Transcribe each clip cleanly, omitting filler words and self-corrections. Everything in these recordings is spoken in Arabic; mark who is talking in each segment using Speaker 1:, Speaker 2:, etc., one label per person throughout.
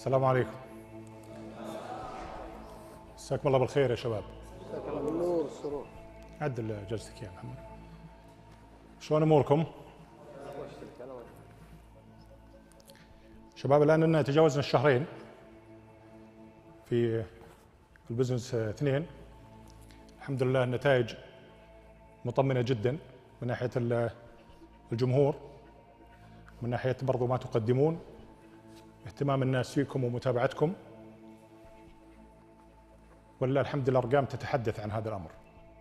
Speaker 1: السلام عليكم. مساكم الله بالخير يا شباب.
Speaker 2: مساك الله بالنور والسرور.
Speaker 1: عدل جلستك يا محمد. شلون اموركم؟ شباب الان تجاوزنا الشهرين في البزنس 2. الحمد لله النتائج مطمئنة جدا من ناحية الجمهور، من ناحية برضو ما تقدمون، اهتمام الناس فيكم ومتابعتكم، ولله الحمد الأرقام تتحدث عن هذا الأمر.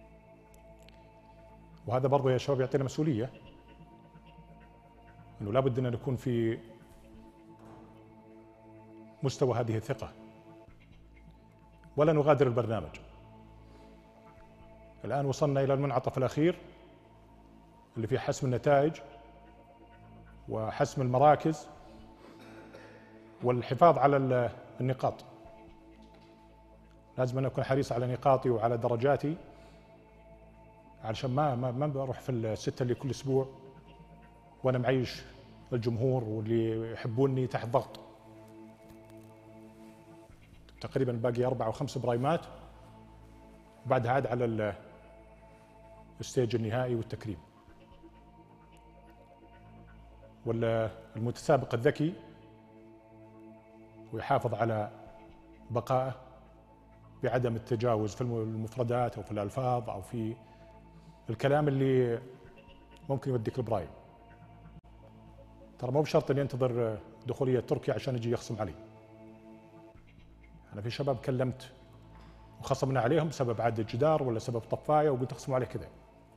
Speaker 1: وهذا برضو يا شباب يعطينا مسؤولية، أنه لابد أن نكون في مستوى هذه الثقة ولا نغادر البرنامج. الآن وصلنا إلى المنعطف الأخير اللي فيه حسم النتائج وحسم المراكز والحفاظ على النقاط. لازم أن أكون حريص على نقاطي وعلى درجاتي، علشان ما بروح في الستة اللي كل أسبوع وأنا معيش الجمهور واللي يحبوني تحت ضغط. تقريبا باقي 4 أو 5 برايمات، وبعدها عاد على الستيج النهائي والتكريم. ولا المتسابق الذكي ويحافظ على بقائه بعدم التجاوز في المفردات أو في الألفاظ أو في الكلام اللي ممكن يوديك البرايم. ترى مو بشرط اني انتظر دخولية تركيا عشان يجي يخصم علي. أنا في شباب كلمت وخصمنا عليهم بسبب عدة جدار ولا سبب طفاية وقلت اخصموا عليه كذا.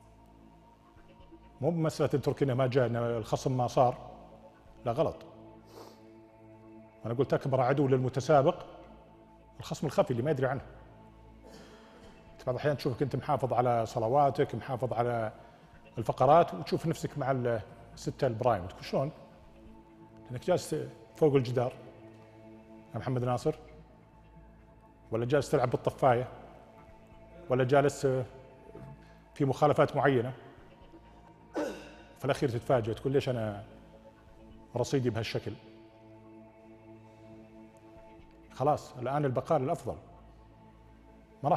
Speaker 1: مو بمسألة تركيا ما جاء الخصم ما صار، لا غلط. أنا قلت أكبر عدو للمتسابق الخصم الخفي اللي ما يدري عنه. بعض الأحيان تشوفك أنت محافظ على صلواتك، محافظ على الفقرات، وتشوف نفسك مع الستة البرايم، تقول شلون؟ لأنك جالس فوق الجدار يا محمد ناصر، ولا جالس تلعب بالطفاية، ولا جالس في مخالفات معينة. في الأخير تتفاجئ تقول ليش أنا رصيدي بهالشكل؟ خلاص الآن البقاء الأفضل.